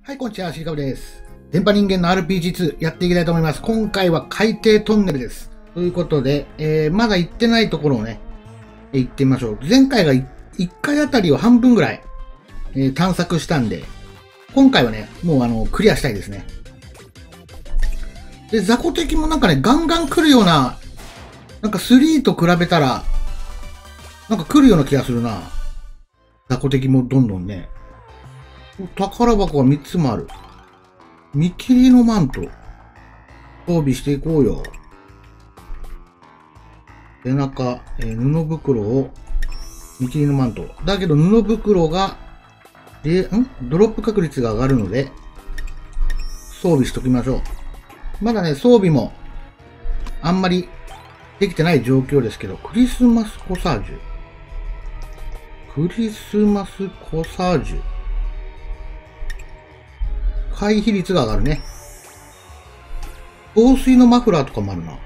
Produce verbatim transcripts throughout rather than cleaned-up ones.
はい、こんにちは、シリカブです。電波人間の アールピージーツー やっていきたいと思います。今回は海底トンネルです。ということで、えー、まだ行ってないところをね、行ってみましょう。前回がいっかいあたりを半分ぐらい、えー、探索したんで、今回はね、もうあの、クリアしたいですね。で、雑魚敵もなんかね、ガンガン来るような、なんかスリーと比べたら、なんか来るような気がするな。雑魚敵もどんどんね。宝箱がみっつもある。見切りのマント。装備していこうよ。背中、えー、布袋を、見切りのマント。だけど布袋が、で、んドロップ確率が上がるので、装備しときましょう。まだね、装備も、あんまりできてない状況ですけど、クリスマスコサージュ。クリスマスコサージュ。回避率が上がるね。防水のマフラーとかもあるな。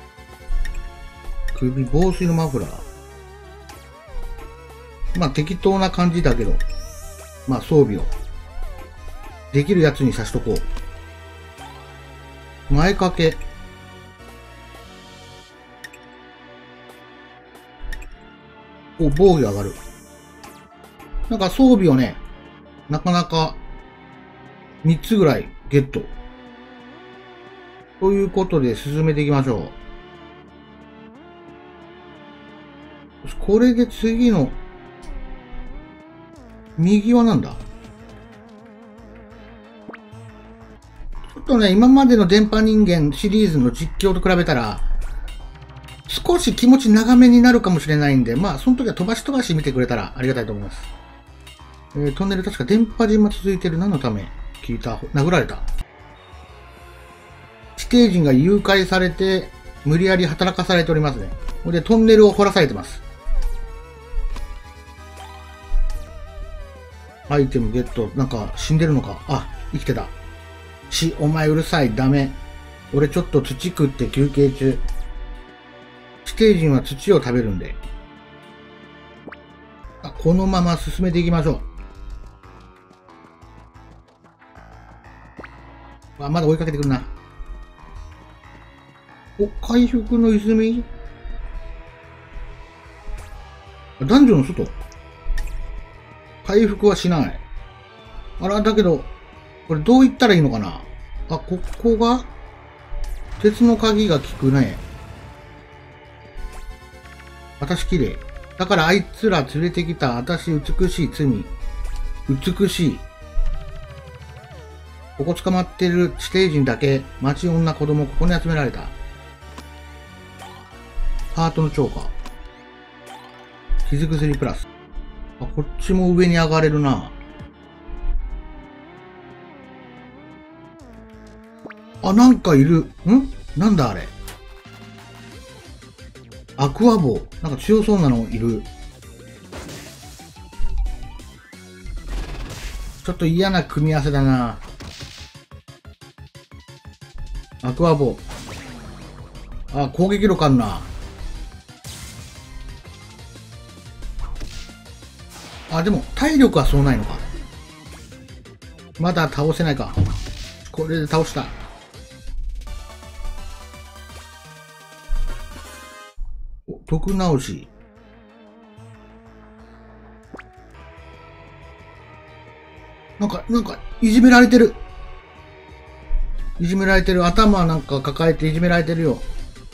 首防水のマフラー。まあ適当な感じだけど、まあ装備をできるやつにさしとこう。前掛け。お、防御上がる。なんか装備をね、なかなかみっつぐらいゲット。ということで進めていきましょう。これで次の、右はなんだ？ちょっとね、今までの電波人間シリーズの実況と比べたら、少し気持ち長めになるかもしれないんで、まあ、その時は飛ばし飛ばし見てくれたらありがたいと思います。えー、トンネル確か電波島続いてる。何のため？聞いた。殴られた。地底人が誘拐されて、無理やり働かされておりますね。これでトンネルを掘らされてます。アイテムゲット。なんか死んでるのか。あ、生きてた。し、お前うるさい。ダメ。俺ちょっと土食って休憩中。地底人は土を食べるんで。あ、このまま進めていきましょう。あ、まだ追いかけてくるな。お、回復の泉？ダンジョンの外。回復はしない。あら、だけど、これどう言ったらいいのかな？あ、ここが鉄の鍵が効くね。私綺麗。だからあいつら連れてきた私美しい罪。美しい。ここ捕まってる地底人だけ、町女子供ここに集められた。ハートの超過。傷薬プラス。あ、こっちも上に上がれるな。あ、なんかいる。ん？なんだあれ。アクアボウ。なんか強そうなのいる。ちょっと嫌な組み合わせだな。アクアボウ。あ、攻撃力あるな。あ、でも体力はそうないのか。まだ倒せないか。これで倒した。お、徳直し。なんか、なんか、いじめられてる。いじめられてる。頭なんか抱えていじめられてるよ。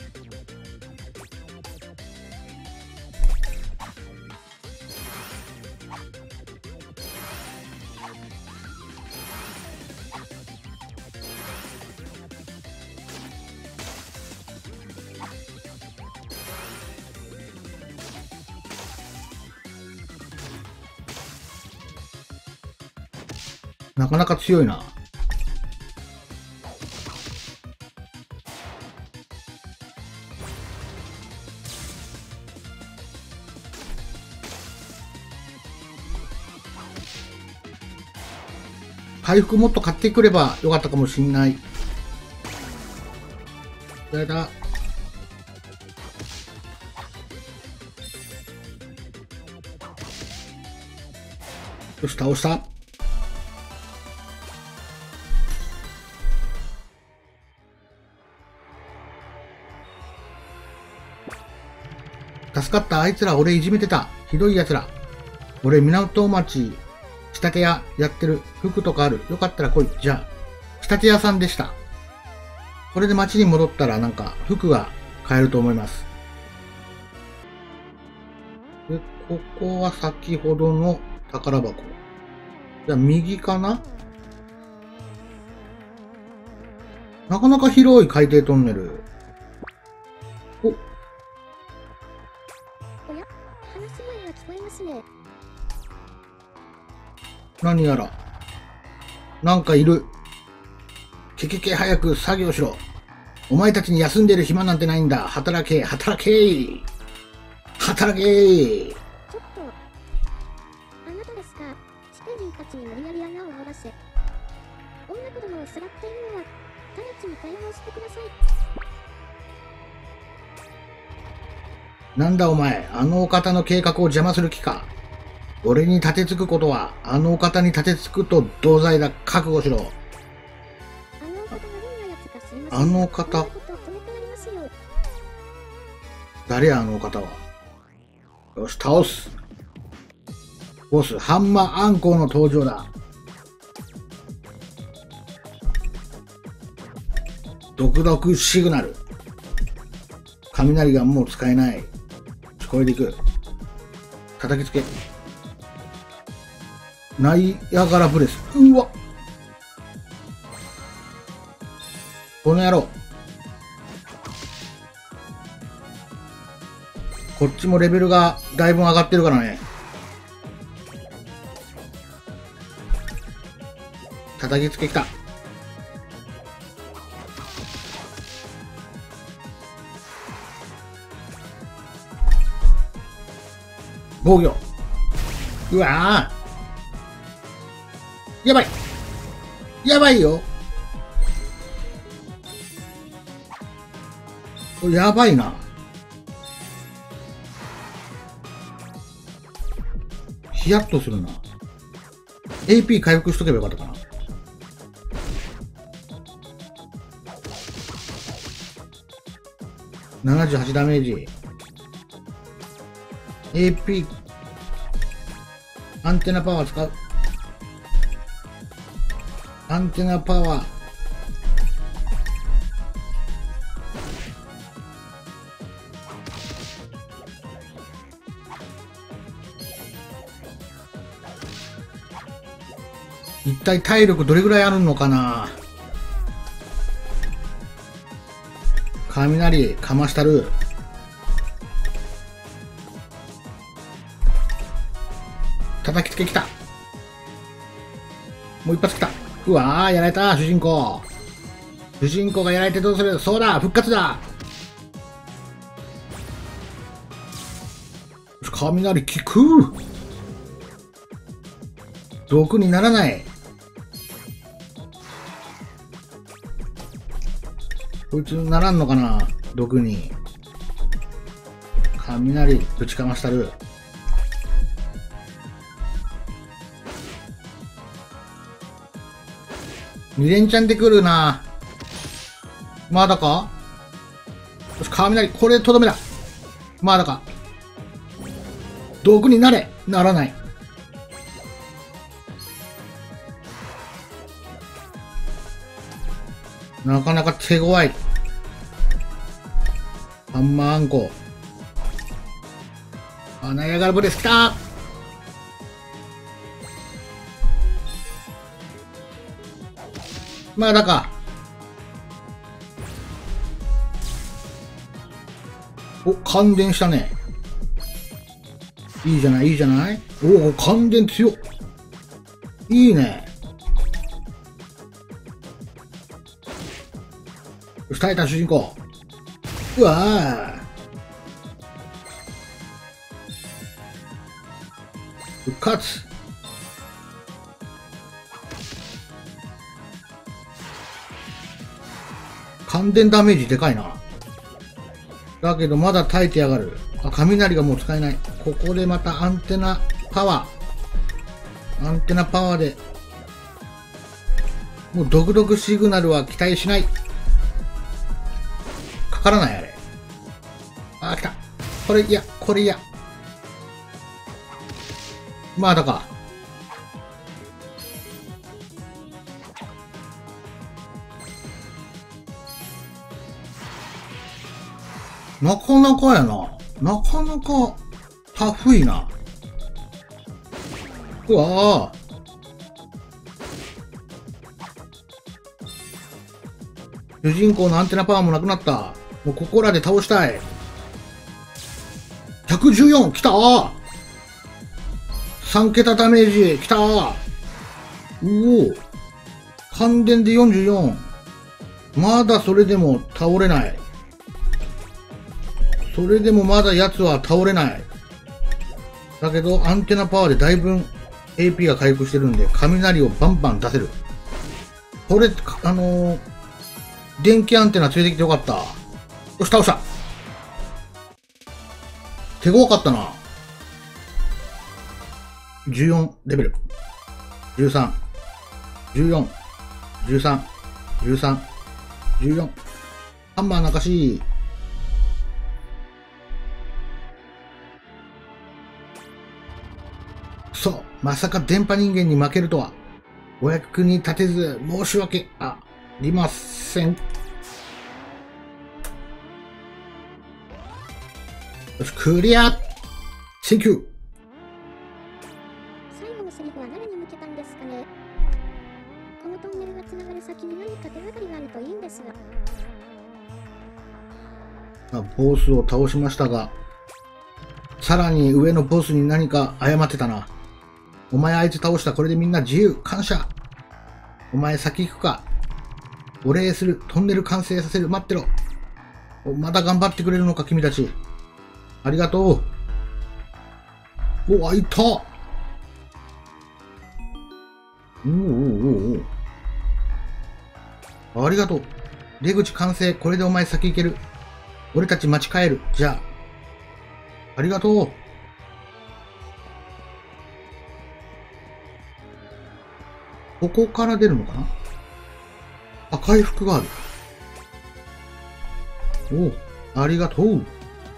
なかなか強いな。回復もっと買ってくればよかったかもしんない。やだ。よし、倒した。 助かった。あいつら俺いじめてた。ひどい奴ら。俺港町仕立て屋やってる。服とかある。よかったら来い。じゃあ、仕立て屋さんでした。これで町に戻ったらなんか服が買えると思います。で、ここは先ほどの宝箱。じゃあ右かな？なかなか広い海底トンネル。お。おや、話し声が聞こえますね。 何やら。なんかいる。けけけ早く作業しろ。お前たちに休んでる暇なんてないんだ。働け、働け働けちょっと、あなたですか。地底人たちに無理やり穴を掘らせ、女子供をさらっているのは、直ちに解放してください。 なんだお前、あのお方の計画を邪魔する気か。俺に立てつくことは、あのお方に立てつくと同罪だ。覚悟しろ。あの方。誰やあの方は。よし、倒す。ボス、ハンマーアンコウの登場だ。毒々シグナル。雷がもう使えない。これでいく。叩きつけ。ナイアガラブレス。うわ。この野郎。こっちもレベルがだいぶ上がってるからね。叩きつけきた。防御。うわー。やばい。やばいよ。これやばいな。ヒヤッとするな。エーピー 回復しとけばよかったかな。ななじゅうはちダメージ。エーピー、アンテナパワー使う。アンテナパワー。一体体力どれぐらいあるのかな。雷かましたる。叩きつけきた。もう一発きた。うわー、やられた、主人公。主人公がやられてどうする。そうだ、復活だ。雷効く。毒にならない。こいつならんのかな、毒に。雷ぶちかましたる。に連チャンでくるな。まだか。よし、雷、これとどめだ。まだか。毒になれ。ならない。なかなか手強い。ハンマーアンコ。あ、ナイアガラブレス来た。まだか。お、感電したね。いいじゃない、いいじゃない。おお、感電強っ。いいね。耐えた主人公。うわぁ。復活。感電ダメージでかいな。だけどまだ耐えてやがる。あ、雷がもう使えない。ここでまたアンテナパワー。アンテナパワーで。もう毒々シグナルは期待しない。かからないあれ。あ、来た。これ、いや、 これや。まだか。なかなかやな。なかなかタフいな。うわぁ。主人公のアンテナパワーもなくなった。もうここらで倒したい。ひゃくじゅうよんきたー !さん 桁ダメージきたー。おお。感電でよんじゅうよん。まだそれでも倒れない。それでもまだ奴は倒れない。だけどアンテナパワーでだいぶ エーピー が回復してるんで雷をバンバン出せる。これ、あのー、電気アンテナ連れてきてよかった。よし、倒した。手強かったな。じゅうよんレベル。じゅうさん。じゅうよん。じゅうさん。じゅうさん。じゅうよん。ハンマー泣かしい。そう。まさか電波人間に負けるとは。お役に立てず申し訳ありません。よし、クリア センキュー最後のセリフは誰に向けたんですかね。このトンネルがつながる先に何か手がかりがあるといいんですが。 ボスを倒しましたが、さらに上のボスに何か謝ってたな。お前あいつ倒した。これでみんな自由。感謝。お前先行くか。お礼する。トンネル完成させる。待ってろ。まだ頑張ってくれるのか、君たち。ありがとう。お、開いた。おおおおお。ありがとう。出口完成。これでお前先行ける。俺たち待ち帰る。じゃあ。ありがとう。ここから出るのかなあ、回復がある。おお、ありがとう。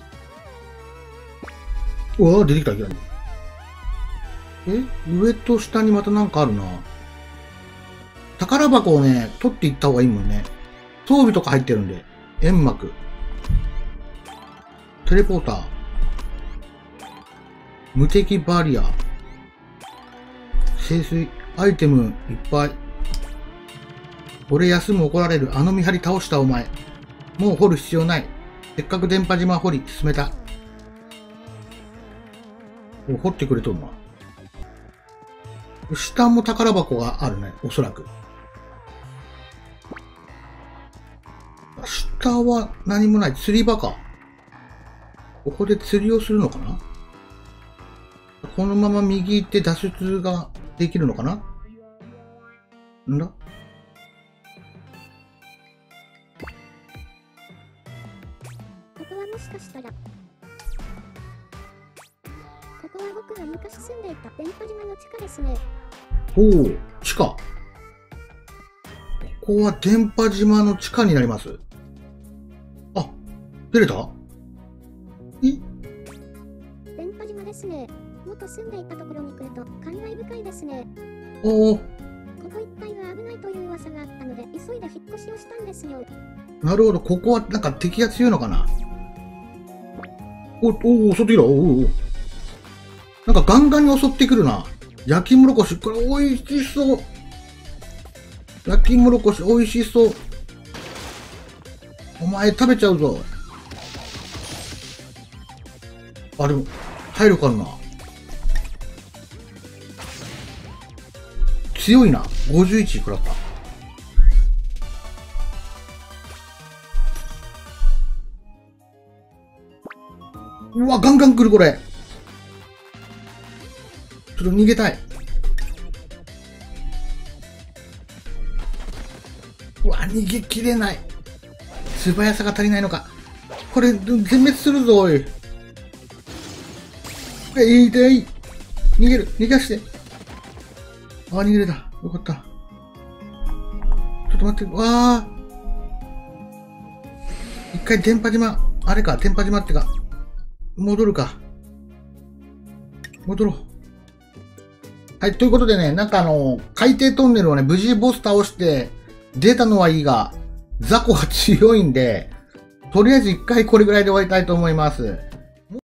うわぁ、出てきた、いきなり。え上と下にまたなんかあるな。宝箱をね、取っていった方がいいもんね。装備とか入ってるんで。煙幕。テレポーター。無敵バリア。清水。アイテムいっぱい。俺休む怒られる。あの見張り倒したお前。もう掘る必要ない。せっかく電波島掘り進めた。お、掘ってくれとるな。下も宝箱があるね。おそらく。下は何もない。釣り場か。ここで釣りをするのかな。このまま右行って脱出ができるのかな。んだ。 ここはもしかしたら、ここは僕が昔住んでいた電波島の地下ですね。 おお、地下。ここは電波島の地下になります。あ、出れた？え？ 電波島ですね。元住んでいたところに来ると感慨深いですね。 おお。 ここ一帯が危ないという噂があったので急いで引っ越しをしたんですよ。 なるほど、ここはなんか敵が強いのかな。お、おお、襲ってきた。おお。なんかガンガンに襲ってくるな。焼きもろこし、これ美味しそう。焼きもろこし美味しそう。お前食べちゃうぞ。あ、でも、体力あるな。強いな。ごじゅういち食らった。うわ、ガンガン来るこれ。ちょっと逃げたい。うわ、逃げきれない。素早さが足りないのか。これ、全滅するぞ、おい。えいてい。逃げる。逃がして。あ、逃げれた。よかった。ちょっと待って。わあ。一回電波島、あれか、電波島ってか。 戻るか。戻ろう。はい、ということでね、なんかあの、海底トンネルをね、無事ボス倒して出たのはいいが、雑魚が強いんで、とりあえず一回これぐらいで終わりたいと思います。